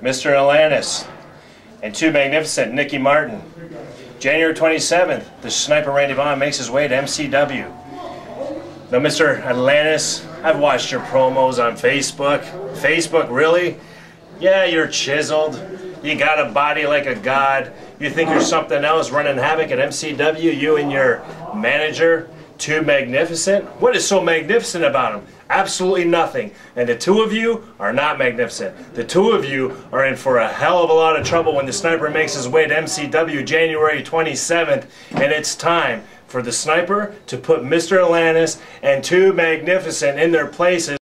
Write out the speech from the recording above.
Mr. Alanis, and Too Magnificent, Nicky Martin. January 27th, the sniper Randy Vaughn makes his way to MCW. Now, Mr. Alanis, I've watched your promos on Facebook. Facebook, really? Yeah, you're chiseled. You got a body like a god. You think you're something else running havoc at MCW, you and your manager, Too Magnificent? What is so magnificent about him? Absolutely nothing. And the two of you are not magnificent. The two of you are in for a hell of a lot of trouble when the sniper makes his way to MCW January 27th, and it's time for the sniper to put Mr. Alanis and Too Magnificent in their places.